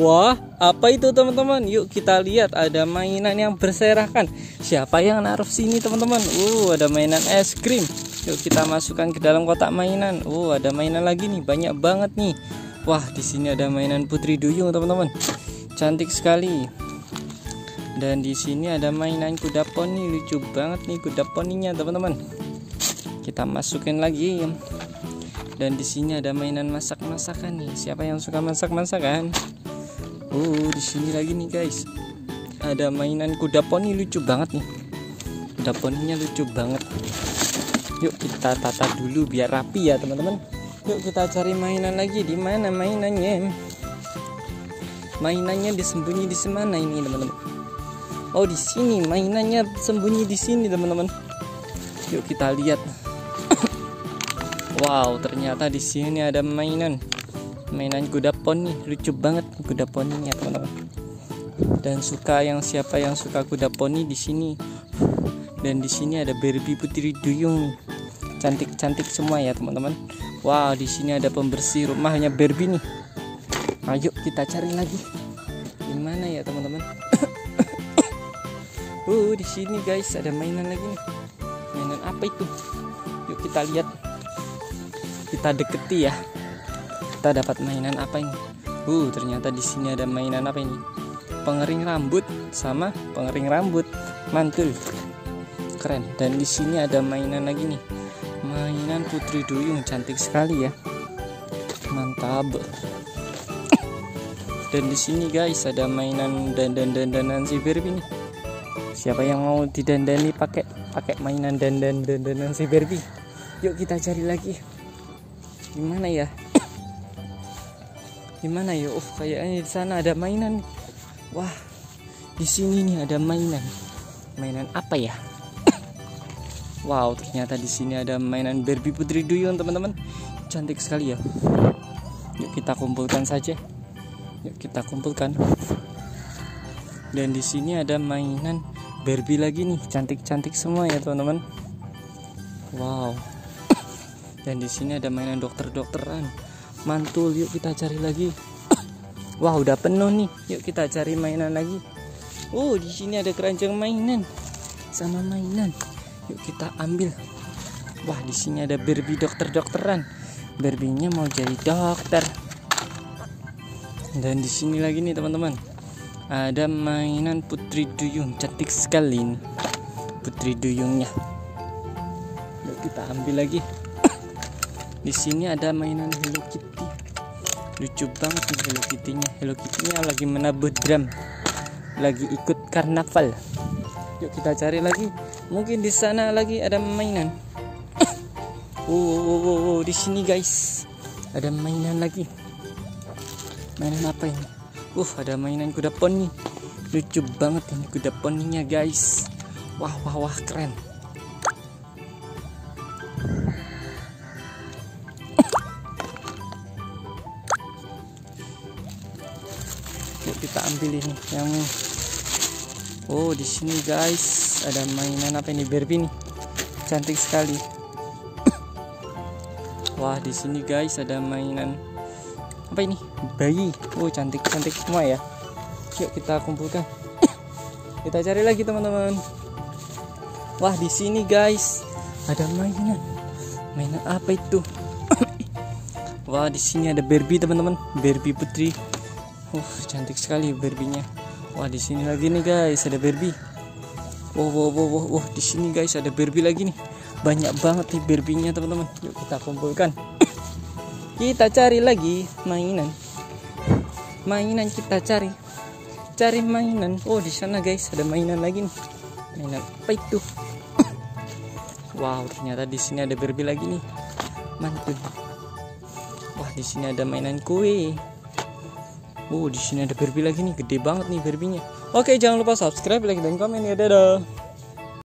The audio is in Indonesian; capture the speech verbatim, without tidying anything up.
Wah, apa itu teman-teman? Yuk kita lihat, ada mainan yang berserakan. Siapa yang naruh sini teman-teman? Uh, ada mainan es krim. Yuk kita masukkan ke dalam kotak mainan. Uh, ada mainan lagi nih, banyak banget nih. Wah, di sini ada mainan Putri Duyung teman-teman. Cantik sekali. Dan di sini ada mainan kuda poni, lucu banget nih kuda poninya teman-teman. Kita masukin lagi. Dan di sini ada mainan masak-masakan nih. Siapa yang suka masak-masakan? Uh, di sini lagi nih guys. Ada mainan kuda poni, lucu banget nih. Kuda poninya lucu banget. Yuk kita tata dulu biar rapi ya teman-teman. Yuk kita cari mainan lagi. Di mana mainannya? Mainannya disembunyi di mana ini teman-teman? Oh, di sini mainannya sembunyi di sini teman-teman. Yuk kita lihat. Wow, ternyata di sini ada mainan. Mainan kuda poni, lucu banget kuda poninya teman-teman. Dan suka yang siapa yang suka kuda poni di sini. Dan di sini ada Barbie Putri Duyung. Cantik-cantik semua ya teman-teman. Wow, di sini ada pembersih rumahnya Barbie nih. Ayo kita cari lagi. Di mana ya teman-teman? Uh, di sini guys ada mainan lagi nih. Mainan apa itu? Yuk kita lihat. Kita deketi ya. Kita dapat mainan apa ini? Uh, ternyata di sini ada mainan apa ini? Pengering rambut sama pengering rambut. Mantul. Keren. Dan di sini ada mainan lagi nih. Mainan Putri Duyung, cantik sekali ya. Mantap. Dan di sini guys ada mainan dandan-dandanan si Barbie nih. Siapa yang mau didandani pakai pakai mainan dandan-dandanan si Barbie? Yuk kita cari lagi. Gimana ya? Gimana ya? Oh, kayaknya di sana ada mainan. Wah, di sini nih ada mainan. Mainan apa ya? Wow, ternyata di sini ada mainan Barbie Putri Duyung teman-teman. Cantik sekali ya. Yuk kita kumpulkan saja. Yuk kita kumpulkan. Dan di sini ada mainan Barbie lagi nih, cantik-cantik semua ya teman-teman. Wow. Dan di sini ada mainan dokter-dokteran. Mantul, yuk kita cari lagi. Wah, udah penuh nih. Yuk kita cari mainan lagi. Oh, di sini ada keranjang mainan sama mainan. Yuk kita ambil. Wah, di sini ada Barbie dokter-dokteran. Barbie-nya mau jadi dokter. Dan di sini lagi nih teman-teman. Ada mainan Putri Duyung, cantik sekali nih. Putri Duyungnya. Yuk kita ambil lagi. Di sini ada mainan Hello Kitty. Lucu banget nih Hello Kitty-nya. Hello Kitty-nya lagi menabur drum. Lagi ikut karnaval. Yuk kita cari lagi. Mungkin di sana lagi ada mainan. Oh, oh, oh, oh, oh. Di sini guys. Ada mainan lagi. Mainan apa ini? Uh, ada mainan kuda poni. Lucu banget ini kuda poninya guys. Wah, wah, wah, keren. Yuk kita ambil ini yang. Oh, di sini guys ada mainan apa ini? Barbie nih. Cantik sekali. Wah, di sini guys ada mainan apa ini? Bayi. Oh, cantik-cantik semua ya. Yuk kita kumpulkan. Kita cari lagi teman-teman. Wah, di sini guys ada mainan. Mainan apa itu? Wah, di sini ada Barbie teman-teman. Barbie Putri. Uh, cantik sekali Barbie-nya. Wah, di sini lagi nih guys ada Barbie. Wow, wow, wow, wow, wow. Di sini guys ada Barbie lagi nih. Banyak banget nih Barbie-nya teman-teman. Yuk kita kumpulkan. Kita cari lagi mainan. Mainan kita cari. Cari mainan. Oh, di sana guys ada mainan lagi nih. Mainan apa itu? Wow, ternyata di sini ada Barbie lagi nih. Mantul. Wah, di sini ada mainan kue. Oh, di sini ada Barbie lagi nih, gede banget nih Barbie-nya. Oke, jangan lupa subscribe, like, dan komen ya. Dadah.